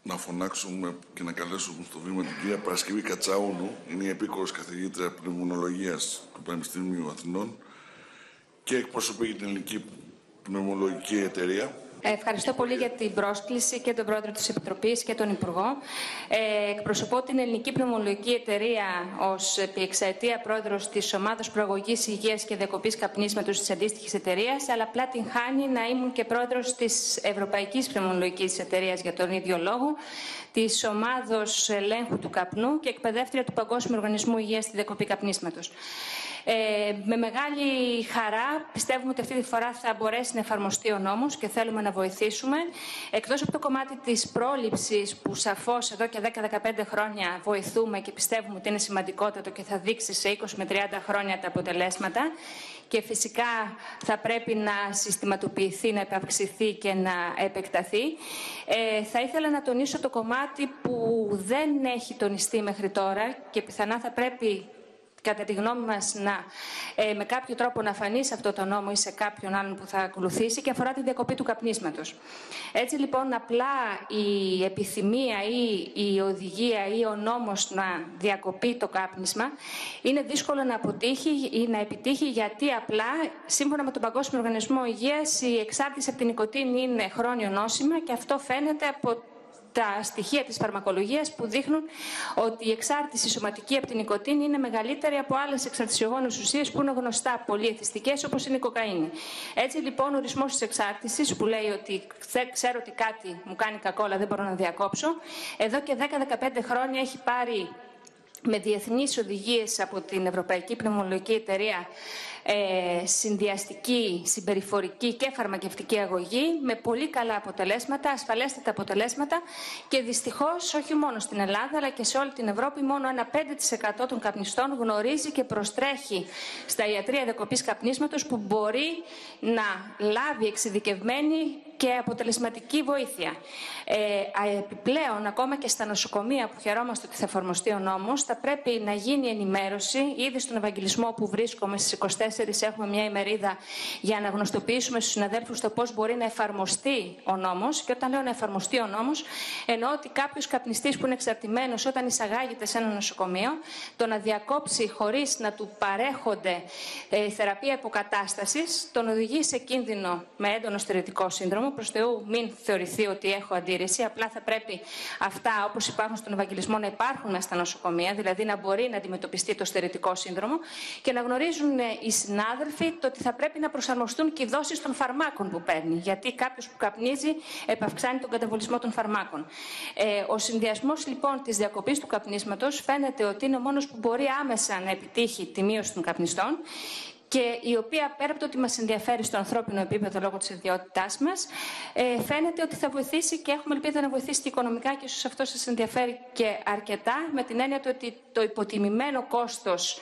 να φωνάξουμε και να καλέσουμε στο βήμα την κυρία Παρασκευή Κατσαούνου. Είναι η επίκορος καθηγήτρια πνευμονολογίας του Πανεπιστημίου Αθηνών και εκπροσωπεί την Ελληνική Πνευμονολογική Εταιρεία. Ευχαριστώ πολύ για την πρόσκληση και τον Πρόεδρο της Επιτροπής και τον Υπουργό. Εκπροσωπώ την Ελληνική Πνευμονολογική Εταιρεία ως επί εξαετία πρόεδρος της Ομάδας Προαγωγής Υγείας και Διακοπής Καπνίσματος της αντίστοιχης εταιρείας, αλλά απλά την χάνει να ήμουν και πρόεδρος της Ευρωπαϊκής Πνευμονολογικής Εταιρείας για τον ίδιο λόγο, της Ομάδος Ελέγχου του Καπνού και εκπαιδεύτρια του Παγκόσμιου Οργανισμού Υγείας στη Διακοπή Καπνίσματος. Με μεγάλη χαρά πιστεύουμε ότι αυτή τη φορά θα μπορέσει να εφαρμοστεί ο νόμος και θέλουμε να βοηθήσουμε. Εκτός από το κομμάτι της πρόληψης που σαφώς εδώ και 10-15 χρόνια βοηθούμε και πιστεύουμε ότι είναι σημαντικότατο και θα δείξει σε 20 με 30 χρόνια τα αποτελέσματα και φυσικά θα πρέπει να συστηματοποιηθεί, να επαυξηθεί και να επεκταθεί. Θα ήθελα να τονίσω το κομμάτι που δεν έχει τονιστεί μέχρι τώρα και πιθανά θα πρέπει κατά τη γνώμη μας με κάποιο τρόπο να φανεί σε αυτό το νόμο ή σε κάποιον άλλον που θα ακολουθήσει και αφορά τη διακοπή του καπνίσματος. Έτσι λοιπόν απλά η επιθυμία ή η οδηγία ή ο νόμος να διακοπεί το κάπνισμα είναι δύσκολο να αποτύχει ή να επιτύχει, γιατί απλά σύμφωνα με τον Παγκόσμιο Οργανισμό Υγείας η εξάρτηση από την νοικοτήνη είναι χρόνιο νόσημα και αυτό φαίνεται από τα στοιχεία της φαρμακολογίας που δείχνουν ότι η εξάρτηση σωματική από την νοικοτήνη είναι μεγαλύτερη από άλλες εξαρτησιογόνες ουσίες που είναι γνωστά πολύ εθιστικές, όπως είναι η κοκαίνη. Έτσι λοιπόν ο ορισμός της εξάρτησης που λέει ότι ξέρω ότι κάτι μου κάνει κακό αλλά δεν μπορώ να διακόψω, εδώ και 10-15 χρόνια έχει πάρει με διεθνείς οδηγίες από την Ευρωπαϊκή Πνευμονολογική Εταιρεία συνδυαστική, συμπεριφορική και φαρμακευτική αγωγή με πολύ καλά αποτελέσματα, ασφαλέστατα αποτελέσματα και δυστυχώς όχι μόνο στην Ελλάδα αλλά και σε όλη την Ευρώπη μόνο ένα 5% των καπνιστών γνωρίζει και προστρέχει στα ιατρεία διακοπής καπνίσματος που μπορεί να λάβει εξειδικευμένη και αποτελεσματική βοήθεια. Επιπλέον, ακόμα και στα νοσοκομεία που χαιρόμαστε ότι θα εφαρμοστεί ο νόμος, θα πρέπει να γίνει ενημέρωση. Ήδη στον Ευαγγελισμό που βρίσκομαι στις 24 έχουμε μια ημερίδα για να γνωστοποιήσουμε στους συναδέλφους το πώς μπορεί να εφαρμοστεί ο νόμος. Και όταν λέω να εφαρμοστεί ο νόμος, εννοώ ότι κάποιος καπνιστής που είναι εξαρτημένος όταν εισαγάγεται σε ένα νοσοκομείο, το να διακόψει χωρίς να του παρέχονται θεραπεία υποκατάστασης, τον οδηγεί σε κίνδυνο με έντονο στερετικό σύνδρομο. Προς Θεού μην θεωρηθεί ότι έχω αντίρρηση, απλά θα πρέπει αυτά όπως υπάρχουν στον Ευαγγελισμό να υπάρχουν μέσα στα νοσοκομεία, δηλαδή να μπορεί να αντιμετωπιστεί το στερετικό σύνδρομο και να γνωρίζουν οι συνάδελφοι το ότι θα πρέπει να προσαρμοστούν και οι δόσεις των φαρμάκων που παίρνει, γιατί κάποιος που καπνίζει επαυξάνει τον καταβολισμό των φαρμάκων. Ο συνδυασμός λοιπόν της διακοπής του καπνίσματος φαίνεται ότι είναι ο μόνος που μπορεί άμεσα να επιτύχει τη μείωση των καπνιστών και η οποία πέρα από το ότι μας ενδιαφέρει στο ανθρώπινο επίπεδο λόγω της ιδιότητάς μας, φαίνεται ότι θα βοηθήσει και έχουμε ελπίδα να βοηθήσει και οικονομικά και ίσως αυτό σας ενδιαφέρει και αρκετά, με την έννοια ότι το υποτιμημένο κόστος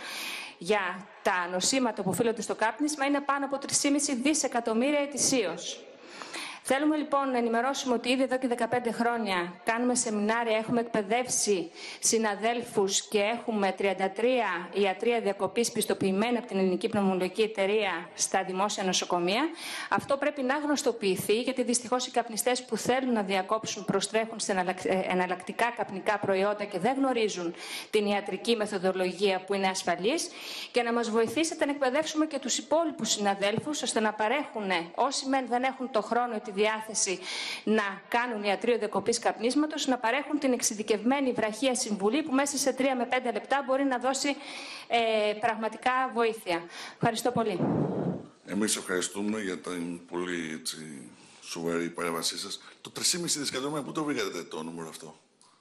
για τα νοσήματα που οφείλονται στο κάπνισμα είναι πάνω από 3,5 δισεκατομμύρια ετησίως. Θέλουμε λοιπόν να ενημερώσουμε ότι ήδη εδώ και 15 χρόνια κάνουμε σεμινάρια, έχουμε εκπαιδεύσει συναδέλφους και έχουμε 33 ιατρεία διακοπής πιστοποιημένα από την Ελληνική Πνευμονολογική Εταιρεία στα δημόσια νοσοκομεία. Αυτό πρέπει να γνωστοποιηθεί, γιατί δυστυχώς οι καπνιστές που θέλουν να διακόψουν προστρέχουν σε εναλλακτικά καπνικά προϊόντα και δεν γνωρίζουν την ιατρική μεθοδολογία που είναι ασφαλής, και να μας βοηθήσετε να εκπαιδεύσουμε και τους υπόλοιπους συναδέλφους ώστε να παρέχουν, όσοι δεν έχουν το χρόνο ή τη διάθεση να κάνουν ιατρείο διακοπής καπνίσματος, να παρέχουν την εξειδικευμένη βραχία συμβουλή που μέσα σε 3 με 5 λεπτά μπορεί να δώσει πραγματικά βοήθεια. Ευχαριστώ πολύ. Εμείς ευχαριστούμε για την πολύ σοβαρή παρέμβασή σας. Το 3,5 δισεκατομμύρια, πού το βρήκατε το νούμερο αυτό?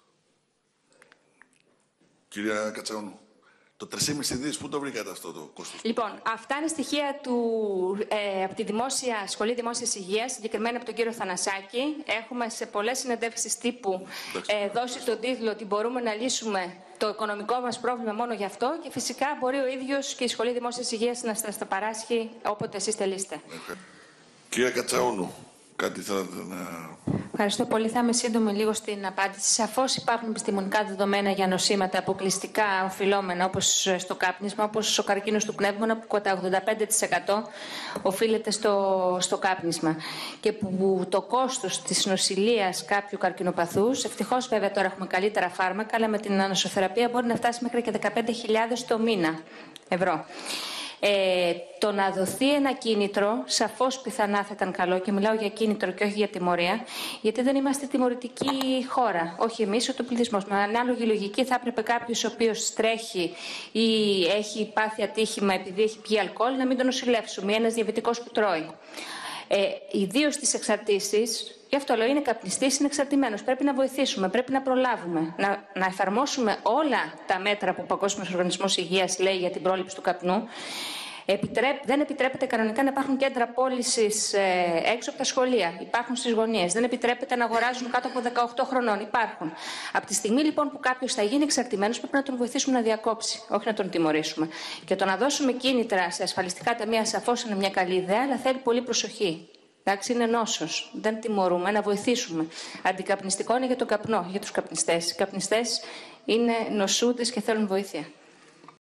Κυρία Κατσαούνου, το 3,5 δις, πού το βρήκατε αυτό το κόστος? Λοιπόν, αυτά είναι στοιχεία από τη Σχολή Δημόσιας Υγείας, συγκεκριμένα από τον κύριο Θανασάκη. Έχουμε σε πολλές συνεντεύξεις τύπου δώσει τον τίτλο ότι μπορούμε να λύσουμε το οικονομικό μας πρόβλημα μόνο γι' αυτό, και φυσικά μπορεί ο ίδιος και η Σχολή Δημόσιας Υγείας να σας τα παράσχει όποτε εσείς θελήσετε. Κυρία Κατσαούνου, κάτι θέλατε να... Ευχαριστώ πολύ. Θα είμαι σύντομη λίγο στην απάντηση. Σαφώς υπάρχουν επιστημονικά δεδομένα για νοσήματα αποκλειστικά οφειλόμενα, όπως στο κάπνισμα, όπως ο καρκίνος του πνεύμονα, που κατά 85% οφείλεται στο κάπνισμα. Και που το κόστος της νοσηλείας κάποιου καρκινοπαθούς, ευτυχώς βέβαια τώρα έχουμε καλύτερα φάρμακα, αλλά με την ανοσοθεραπεία μπορεί να φτάσει μέχρι και 15.000 το μήνα ευρώ. Το να δοθεί ένα κίνητρο, σαφώς πιθανά θα ήταν καλό, και μιλάω για κίνητρο και όχι για τιμωρία, γιατί δεν είμαστε τιμωρητική χώρα. Όχι εμείς, ούτε ο πληθυσμός. Με ανάλογη λογική θα έπρεπε κάποιος ο οποίος τρέχει ή έχει πάθει ατύχημα επειδή έχει πιει αλκοόλ να μην τον νοσηλεύσουμε, ή ένας διαβητικός που τρώει. Ιδίως στις εξαρτήσεις, γι' αυτό λέω, είναι καπνιστής, είναι εξαρτημένος. Πρέπει να βοηθήσουμε, πρέπει να προλάβουμε, να εφαρμόσουμε όλα τα μέτρα που ο Παγκόσμιος Οργανισμός Υγείας λέει για την πρόληψη του καπνού. Δεν επιτρέπεται κανονικά να υπάρχουν κέντρα πώλησης έξω από τα σχολεία. Υπάρχουν στις γωνίες. Δεν επιτρέπεται να αγοράζουν κάτω από 18 χρονών. Υπάρχουν. Από τη στιγμή λοιπόν που κάποιος θα γίνει εξαρτημένος, πρέπει να τον βοηθήσουμε να διακόψει, όχι να τον τιμωρήσουμε. Και το να δώσουμε κίνητρα σε ασφαλιστικά ταμεία σαφώς είναι μια καλή ιδέα, αλλά θέλει πολύ προσοχή. Εντάξει, είναι νόσος. Δεν τιμωρούμε, να βοηθήσουμε. Αντικαπνιστικό είναι για τον καπνό, για τους καπνιστές. Οι καπνιστές είναι νοσούντες και θέλουν βοήθεια.